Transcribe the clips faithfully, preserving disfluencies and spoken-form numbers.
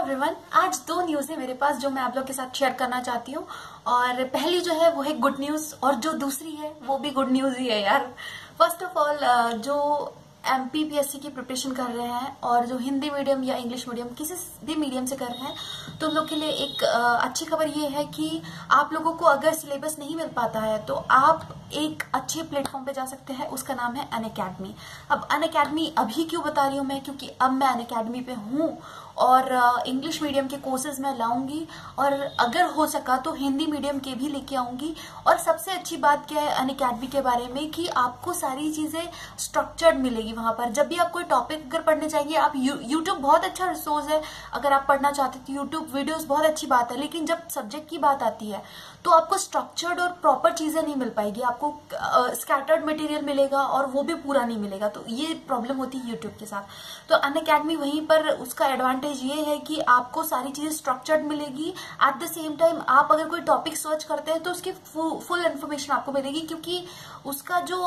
Everyone, आज दो news है मेरे पास जो मैं आप लोग के साथ शेयर करना चाहती हूँ। और पहली जो है वो है गुड न्यूज और जो दूसरी है वो भी गुड न्यूज ही है यार। फर्स्ट ऑफ ऑल, जो एमपीपीएससी की प्रिपरेशन कर रहे हैं और जो हिंदी मीडियम या इंग्लिश मीडियम किसी भी मीडियम से कर रहे हैं, तो उन लोग के लिए एक अच्छी खबर ये है कि आप लोगों को अगर सिलेबस नहीं मिल पाता है तो आप एक अच्छे प्लेटफॉर्म पे जा सकते हैं। उसका नाम है unacademy। अब unacademy अभी क्यों बता रही हूँ मैं, क्योंकि अब मैं unacademy पे हूँ और इंग्लिश मीडियम के कोर्सेज मैं लाऊंगी और अगर हो सका तो हिंदी मीडियम के भी लेके आऊंगी। और सबसे अच्छी बात क्या है unacademy के बारे में कि आपको सारी चीजें स्ट्रक्चर्ड मिलेगी वहां पर। जब भी आप कोई टॉपिक अगर पढ़ने जाएंगे, आप यूट्यूब बहुत अच्छा रिसोर्स है, अगर आप पढ़ना चाहते तो यूट्यूब वीडियोस बहुत अच्छी बात है, लेकिन जब सब्जेक्ट की बात आती है तो आपको स्ट्रक्चर्ड और प्रॉपर चीजें नहीं मिल पाएगी। आपको स्कैटर्ड मटेरियल मिलेगा और वो भी पूरा नहीं मिलेगा, तो ये प्रॉब्लम होती है यूट्यूब के साथ। तो unacademy वहीं पर उसका एडवांटेज ये है कि आपको सारी चीजें स्ट्रक्चर्ड मिलेगी। एट द सेम टाइम आप अगर कोई टॉपिक सर्च करते हैं तो उसकी फुल इन्फॉर्मेशन आपको मिलेगी, क्योंकि उसका जो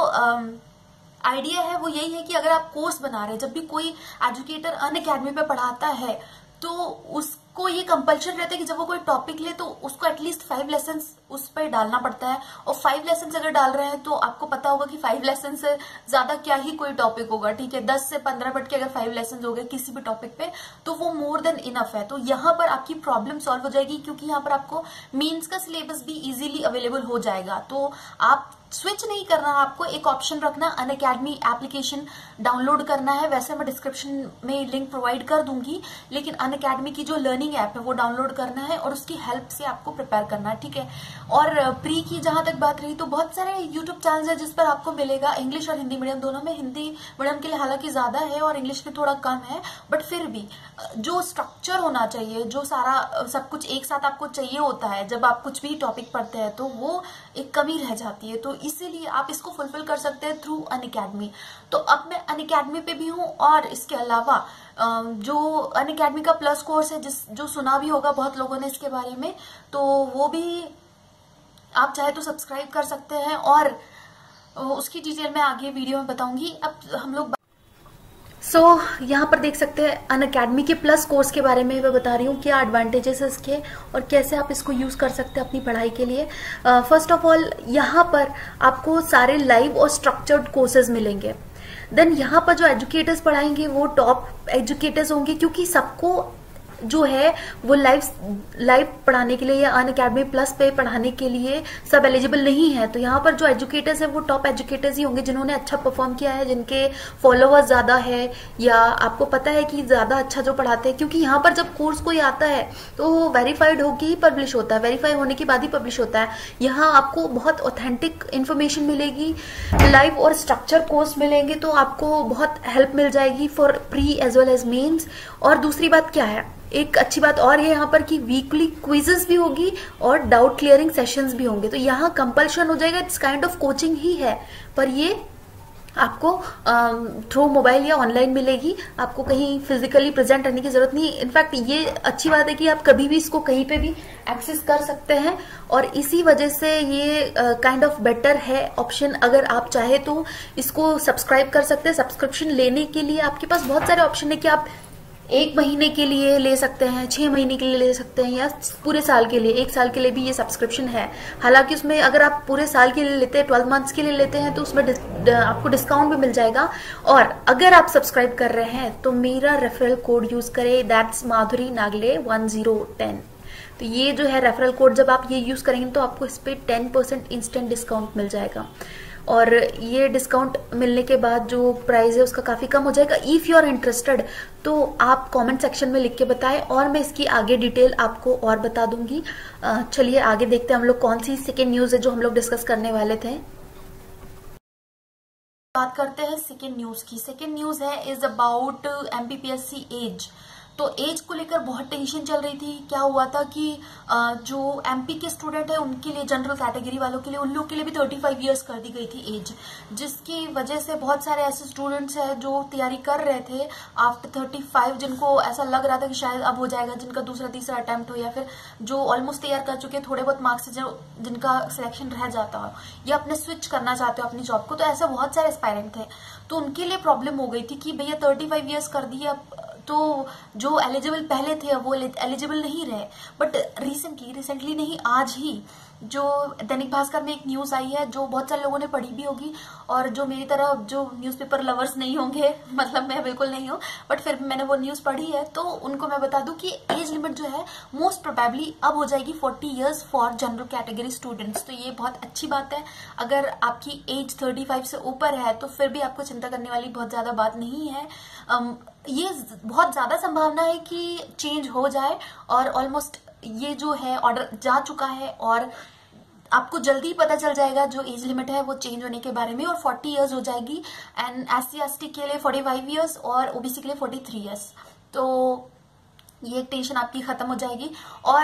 आइडिया है वो यही है कि अगर आप कोर्स बना रहे हैं, जब भी कोई एजुकेटर unacademy पे पढ़ाता है तो उसको ये कंपल्शन रहता है कि जब वो कोई टॉपिक ले तो उसको एटलीस्ट फाइव लेसन उस पर डालना पड़ता है। और फाइव लेसन अगर डाल रहे हैं तो आपको पता होगा कि फाइव लेसन से ज्यादा क्या ही कोई टॉपिक होगा, ठीक है। दस से पंद्रह मिनट के अगर फाइव लेसन हो गए किसी भी टॉपिक पे तो वो मोर देन इनफ है। तो यहाँ पर आपकी प्रॉब्लम सॉल्व हो जाएगी, क्योंकि यहाँ पर आपको मीन्स का सिलेबस भी इजीली अवेलेबल हो जाएगा। तो आप स्विच नहीं करना, आपको एक ऑप्शन रखना unacademy एप्लीकेशन डाउनलोड करना है। वैसे मैं डिस्क्रिप्शन में लिंक प्रोवाइड कर दूंगी, लेकिन unacademy की जो लर्निंग ऐप है वो डाउनलोड करना है और उसकी हेल्प से आपको प्रिपेयर करना है, ठीक है। और प्री की जहां तक बात रही तो बहुत सारे यूट्यूब चैनल है जिस पर आपको मिलेगा, इंग्लिश और हिंदी मीडियम दोनों में। हिंदी मीडियम के लिए हालांकि ज्यादा है और इंग्लिश में थोड़ा कम है, बट फिर भी जो स्ट्रक्चर होना चाहिए, जो सारा सब कुछ एक साथ आपको चाहिए होता है जब आप कुछ भी टॉपिक पढ़ते हैं, तो वो एक कमी रह जाती है। तो इसीलिए आप इसको फुलफिल कर सकते हैं थ्रू unacademy। तो अब मैं unacademy पे भी हूँ और इसके अलावा जो unacademy का प्लस कोर्स है, जिस जो सुना भी होगा बहुत लोगों ने इसके बारे में, तो वो भी आप चाहे तो सब्सक्राइब कर सकते हैं और उसकी डिटेल मैं आगे वीडियो में बताऊंगी। अब हम लोग सो so, यहाँ पर देख सकते हैं unacademy के प्लस कोर्स के बारे में मैं बता रही हूँ, क्या एडवांटेजेस है इसके और कैसे आप इसको यूज कर सकते हैं अपनी पढ़ाई के लिए। फर्स्ट ऑफ ऑल, यहाँ पर आपको सारे लाइव और स्ट्रक्चर्ड कोर्सेज मिलेंगे। देन यहाँ पर जो एजुकेटर्स पढ़ाएंगे वो टॉप एजुकेटर्स होंगे, क्योंकि सबको जो है वो लाइव लाइव पढ़ाने के लिए या unacademy प्लस पे पढ़ाने के लिए सब एलिजिबल नहीं है। तो यहाँ पर जो एजुकेटर्स है वो टॉप एजुकेटर्स ही होंगे जिन्होंने अच्छा परफॉर्म किया है, जिनके फॉलोअर्स ज्यादा है या आपको पता है कि ज्यादा अच्छा जो पढ़ाते हैं। क्योंकि यहाँ पर जब कोर्स कोई आता है तो वो वेरीफाइड होके ही पब्लिश होता है, वेरीफाई होने के बाद ही पब्लिश होता है। यहाँ आपको बहुत ऑथेंटिक इन्फॉर्मेशन मिलेगी, लाइव और स्ट्रक्चर कोर्स मिलेंगे, तो आपको बहुत हेल्प मिल जाएगी for pre as well as mains. और दूसरी बात क्या है, एक अच्छी बात और है यहाँ पर कि वीकली क्विजेस भी होगी और डाउट क्लियरिंग सेशंस भी होंगे। तो यहाँ कंपल्शन हो जाएगा, इट्स काइंड ऑफ कोचिंग ही है, पर ये आपको थ्रू मोबाइल या ऑनलाइन मिलेगी। आपको कहीं फिजिकली प्रेजेंट रहने की जरूरत नहीं। इनफैक्ट ये अच्छी बात है कि आप कभी भी इसको कहीं पे भी एक्सेस कर सकते हैं और इसी वजह से ये काइंड ऑफ बेटर है ऑप्शन। अगर आप चाहे तो इसको सब्सक्राइब कर सकते हैं। सब्सक्रिप्शन लेने के लिए आपके पास बहुत सारे ऑप्शन है कि आप एक महीने के लिए ले सकते हैं, छह महीने के लिए ले सकते हैं, या पूरे साल के लिए, एक साल के लिए भी ये सब्सक्रिप्शन है। हालांकि उसमें अगर आप पूरे साल के लिए लेते हैं, ट्वेल्व मंथ्स के लिए लेते हैं, तो उसमें डिस, आपको डिस्काउंट भी मिल जाएगा। और अगर आप सब्सक्राइब कर रहे हैं तो मेरा रेफरल कोड यूज करें, that's Madhuri Nagle one zero ten. तो ये जो है रेफरल कोड, जब आप ये यूज करेंगे तो आपको इस पे टेन परसेंट इंस्टेंट डिस्काउंट मिल जाएगा। और ये डिस्काउंट मिलने के बाद जो प्राइस है उसका काफी कम हो जाएगा। इफ यू आर इंटरेस्टेड तो आप कमेंट सेक्शन में लिख के बताएं और मैं इसकी आगे डिटेल आपको और बता दूंगी। चलिए आगे देखते हैं हम लोग कौन सी सेकेंड न्यूज है जो हम लोग डिस्कस करने वाले थे। बात करते हैं सेकेंड न्यूज की। सेकेंड न्यूज है इज अबाउट एमपीपीएससी एज। तो एज को लेकर बहुत टेंशन चल रही थी। क्या हुआ था कि जो एमपी के स्टूडेंट है उनके लिए, जनरल कैटेगरी वालों के लिए, उन लोग के लिए भी पैंतीस इयर्स कर दी गई थी एज, जिसकी वजह से बहुत सारे ऐसे स्टूडेंट्स हैं जो तैयारी कर रहे थे आफ्टर पैंतीस, जिनको ऐसा लग रहा था कि शायद अब हो जाएगा, जिनका दूसरा तीसरा अटेम्प्ट हो, या फिर जो ऑलमोस्ट तैयार कर चुके थोड़े बहुत मार्क्स से जो जिनका सिलेक्शन रह जाता हो, या अपने स्विच करना चाहते हो अपनी जॉब को। तो ऐसे बहुत सारे एस्पायरेंट थे, तो उनके लिए प्रॉब्लम हो गई थी कि भैया पैंतीस इयर्स कर दिए, अब तो जो एलिजिबल पहले थे वो एलिजिबल नहीं रहे। बट रिसेंटली रिसेंटली नहीं आज ही जो दैनिक भास्कर में एक न्यूज आई है जो बहुत सारे लोगों ने पढ़ी भी होगी, और जो मेरी तरह जो न्यूज़पेपर लवर्स नहीं होंगे, मतलब मैं बिल्कुल नहीं हूँ, बट फिर मैंने वो न्यूज पढ़ी है, तो उनको मैं बता दूं कि एज लिमिट जो है मोस्ट प्रोबेबली अब हो जाएगी forty years for general category students. तो ये बहुत अच्छी बात है। अगर आपकी एज थर्टी फाइव से ऊपर है तो फिर भी आपको चिंता करने वाली बहुत ज्यादा बात नहीं है। um, ये बहुत ज्यादा संभावना है कि चेंज हो जाए, और ऑलमोस्ट ये जो है ऑर्डर जा चुका है, और आपको जल्दी पता चल जाएगा जो एज लिमिट है वो चेंज होने के बारे में, और फोर्टी इयर्स हो जाएगी। And S C S T के लिए फोर्टी फाइव इयर्स और ओबीसी के लिए फोर्टी थ्री इयर्स। तो ये एक टेंशन आपकी खत्म हो जाएगी। और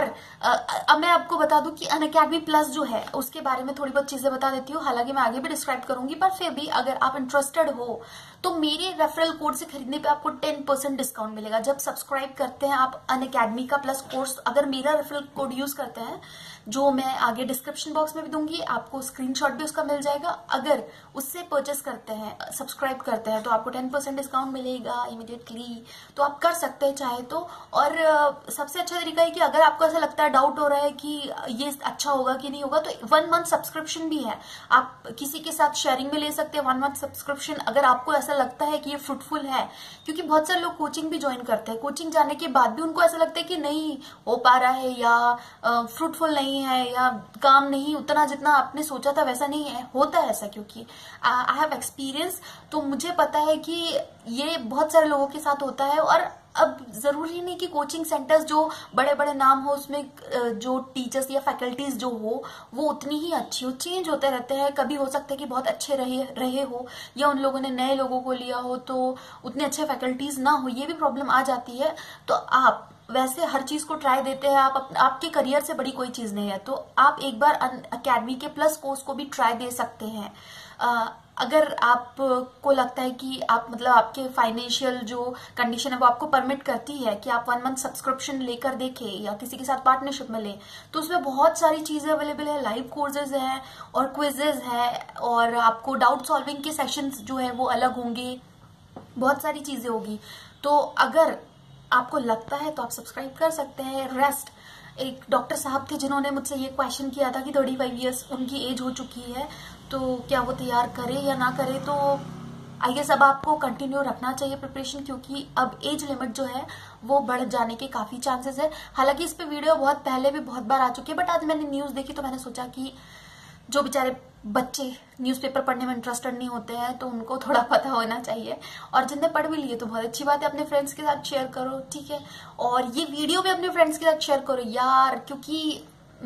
अब मैं आपको बता दूं कि अनअकैडमी प्लस जो है उसके बारे में थोड़ी बहुत चीजें बता देती हूँ, हालांकि मैं आगे भी डिस्क्राइब करूंगी, पर फिर भी अगर आप इंटरेस्टेड हो तो मेरे रेफरल कोड से खरीदने पे आपको टेन परसेंट डिस्काउंट मिलेगा। जब सब्सक्राइब करते हैं आप अनअकैडमी का प्लस कोर्स, अगर मेरा रेफरल कोड यूज करते हैं जो मैं आगे डिस्क्रिप्शन बॉक्स में भी दूंगी, आपको स्क्रीनशॉट भी उसका मिल जाएगा। अगर उससे परचेस करते हैं, सब्सक्राइब करते हैं, तो आपको टेन परसेंट डिस्काउंट मिलेगा इमीडिएटली। तो आप कर सकते हैं चाहे तो। और सबसे अच्छा तरीका है कि अगर आपको ऐसा लगता है, डाउट हो रहा है कि ये अच्छा होगा कि नहीं होगा, तो वन मंथ सब्सक्रिप्शन भी है, आप किसी के साथ शेयरिंग में ले सकते हैं वन मंथ सब्सक्रिप्शन, अगर आपको ऐसा लगता है कि ये फ्रूटफुल है। क्योंकि बहुत सारे लोग कोचिंग भी ज्वाइन करते हैं, कोचिंग जाने के बाद भी उनको ऐसा लगता है कि नहीं हो पा रहा है, या फ्रूटफुल नहीं है, या काम नहीं उतना जितना आपने सोचा था वैसा नहीं है। होता है ऐसा, क्योंकि आई हैव एक्सपीरियंस, तो मुझे पता है कि ये बहुत सारे लोगों के साथ होता है। और अब जरूरी नहीं कि कोचिंग सेंटर्स जो बड़े बड़े नाम हो उसमें जो टीचर्स या फैकल्टीज जो हो वो उतनी ही अच्छी हो, चेंज होते रहते हैं। कभी हो सकता है कि बहुत अच्छे रहे रहे हो, या उन लोगों ने नए लोगों को लिया हो तो उतने अच्छे फैकल्टीज ना हो, ये भी प्रॉब्लम आ जाती है। तो आप वैसे हर चीज को ट्राई देते हैं, आप आपके करियर से बड़ी कोई चीज नहीं है, तो आप एक बार अनअकैडमी के प्लस कोर्स को भी ट्राई दे सकते हैं। आ, अगर आपको लगता है कि आप मतलब आपके फाइनेंशियल जो कंडीशन है वो आपको परमिट करती है कि आप वन मंथ सब्सक्रिप्शन लेकर देखें या किसी के साथ पार्टनरशिप में लें, तो उसमें बहुत सारी चीजें अवेलेबल है। लाइव कोर्सेज हैं और क्विजेज है, और आपको डाउट सॉल्विंग के सेशंस जो है वो अलग होंगे, बहुत सारी चीजें होगी। तो अगर आपको लगता है तो आप सब्सक्राइब कर सकते हैं। रेस्ट एक डॉक्टर साहब थे जिन्होंने मुझसे ये क्वेश्चन किया था कि थर्टी फाइव इयर्स उनकी एज हो चुकी है, तो क्या वो तैयार करे या ना करे। तो आई गेस अब आपको कंटिन्यू रखना चाहिए प्रिपरेशन, क्योंकि अब एज लिमिट जो है वो बढ़ जाने के काफी चांसेस है। हालांकि इस पे वीडियो बहुत पहले भी बहुत बार आ चुकी है, बट आज मैंने न्यूज देखी तो मैंने सोचा कि जो बेचारे बच्चे न्यूज़पेपर पढ़ने में इंटरेस्टेड नहीं होते हैं तो उनको थोड़ा पता होना चाहिए, और जिनने पढ़ भी लिए तो बहुत अच्छी बात है, अपने फ्रेंड्स के साथ शेयर करो, ठीक है। और ये वीडियो भी अपने फ्रेंड्स के साथ शेयर करो यार, क्योंकि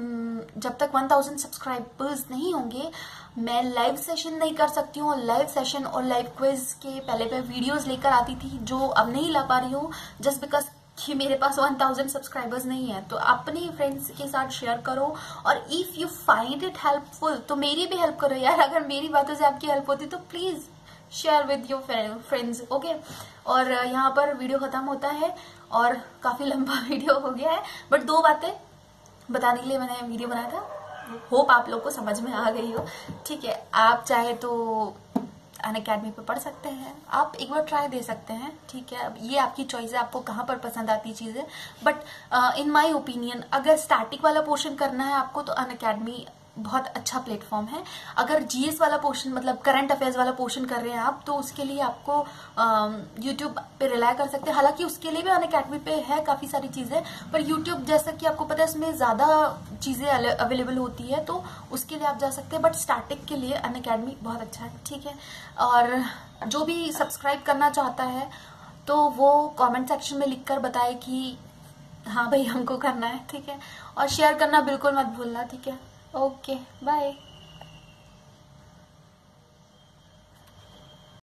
जब तक वन थाउजेंड सब्सक्राइबर्स नहीं होंगे मैं लाइव सेशन नहीं कर सकती हूँ। लाइव सेशन और लाइव क्विज के पहले मैं वीडियोस लेकर आती थी जो अब नहीं ला पा रही हूँ, जस्ट बिकॉज कि मेरे पास वन थाउजेंड सब्सक्राइबर्स नहीं है। तो अपने फ्रेंड्स के साथ शेयर करो, और if you find it helpful तो मेरी भी हेल्प करो यार। अगर मेरी बातों से आपकी हेल्प होती तो please share with your friends, okay. और यहाँ पर वीडियो खत्म होता है, और काफी लंबा वीडियो हो गया है, बट दो बातें बताने के लिए मैंने वीडियो बनाया था। होप आप लोग को समझ में आ गई हो, ठीक है। आप चाहे तो अनअकैडमी पे पढ़ सकते हैं, आप एक बार ट्राई दे सकते हैं, ठीक है। अब ये आपकी चॉइस है, आपको कहाँ पर पसंद आती चीजें, बट इन माय ओपिनियन अगर स्टैटिक वाला पोर्शन करना है आपको तो अनअकैडमी बहुत अच्छा प्लेटफॉर्म है। अगर जीएस वाला पोर्शन मतलब करंट अफेयर्स वाला पोर्शन कर रहे हैं आप तो उसके लिए आपको यूट्यूब पे रिलाय कर सकते हैं। हालांकि उसके लिए भी अनअकैडमी पे है काफी सारी चीजें, पर यूट्यूब जैसा कि आपको पता है इसमें ज्यादा चीजें अवेलेबल होती है, तो उसके लिए आप जा सकते हैं। बट स्टैटिक के लिए अनअकैडमी बहुत अच्छा है, ठीक है। और जो भी सब्सक्राइब करना चाहता है तो वो कॉमेंट सेक्शन में लिख कर बताए कि हाँ भाई हमको करना है, ठीक है। और शेयर करना बिल्कुल मत भूलना, ठीक है। Okay bye.